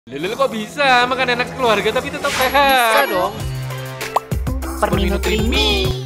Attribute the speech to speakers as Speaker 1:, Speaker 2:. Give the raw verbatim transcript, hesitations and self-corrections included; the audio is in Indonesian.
Speaker 1: Lele kok bisa makan enak keluarga tapi tetap sehat?
Speaker 2: Bisa dong. Per minute mie.